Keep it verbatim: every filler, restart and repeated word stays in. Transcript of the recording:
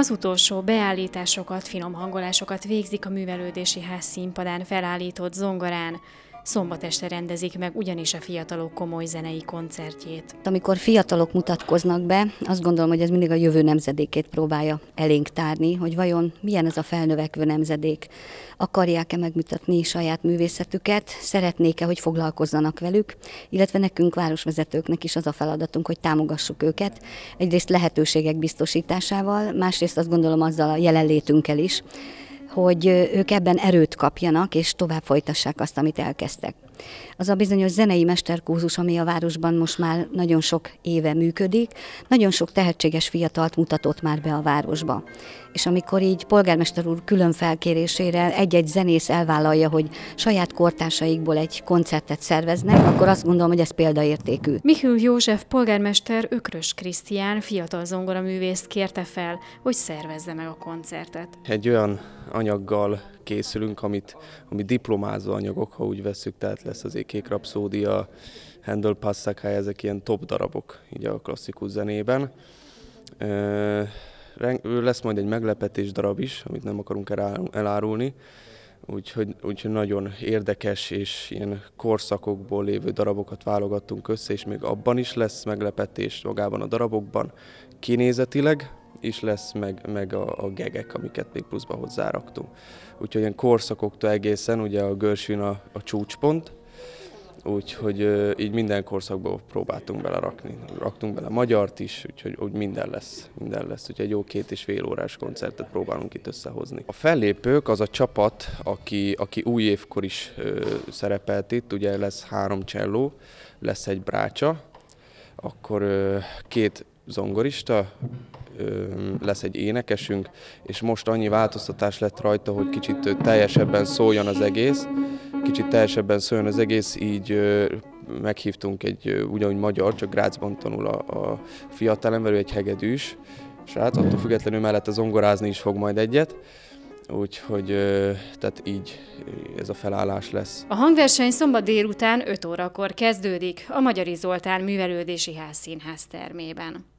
Az utolsó beállításokat, finom hangolásokat végzik a Művelődési Ház színpadán felállított zongorán. Szombat este rendezik meg ugyanis a fiatalok komoly zenei koncertjét. Amikor fiatalok mutatkoznak be, azt gondolom, hogy ez mindig a jövő nemzedékét próbálja elénk tárni, hogy vajon milyen ez a felnövekvő nemzedék. Akarják-e megmutatni saját művészetüket, szeretnék-e, hogy foglalkozzanak velük, illetve nekünk városvezetőknek is az a feladatunk, hogy támogassuk őket. Egyrészt lehetőségek biztosításával, másrészt azt gondolom azzal a jelenlétünkkel is, hogy ők ebben erőt kapjanak, és tovább folytassák azt, amit elkezdtek. Az a bizonyos zenei mesterkurzus, ami a városban most már nagyon sok éve működik, nagyon sok tehetséges fiatalt mutatott már be a városba. És amikor így polgármester úr külön felkérésére egy-egy zenész elvállalja, hogy saját kortársaikból egy koncertet szerveznek, akkor azt gondolom, hogy ez példaértékű. Michül József polgármester Ökrös Krisztián fiatal zongoraművészt kérte fel, hogy szervezze meg a koncertet. Egy olyan anyaggal készülünk, amit, amit diplomázó anyagok, ha úgy vesszük, tehát lesz az Kék Rapszódia, Handel Passacaglia, ezek ilyen top darabok így a klasszikus zenében. Lesz majd egy meglepetés darab is, amit nem akarunk elárulni, úgyhogy, úgyhogy nagyon érdekes és ilyen korszakokból lévő darabokat válogattunk össze, és még abban is lesz meglepetés magában a darabokban, kinézetileg is lesz, meg, meg a, a gegek, amiket még pluszba hozzáraktunk. Úgyhogy ilyen korszakoktól egészen, ugye a Gershwin a, a csúcspont, úgyhogy így minden korszakból próbáltunk belerakni. Raktunk bele magyart is, úgyhogy úgy minden lesz, minden lesz. Úgyhogy egy jó két és fél órás koncertet próbálunk itt összehozni. A fellépők az a csapat, aki, aki új évkor is ö, szerepelt itt, ugye lesz három cselló, lesz egy brácsa, akkor ö, két zongorista, lesz egy énekesünk, és most annyi változtatás lett rajta, hogy kicsit teljesebben szóljon az egész, kicsit teljesebben szóljon az egész, így meghívtunk egy ugyanúgy magyar, csak Grazban tanul a, a fiatalember, ő egy hegedűs srác, attól függetlenül mellett a zongorázni is fog majd egyet, úgyhogy tehát így ez a felállás lesz. A hangverseny szombat délután öt órakor kezdődik a Magyari Zoltán Művelődési Ház színház termében.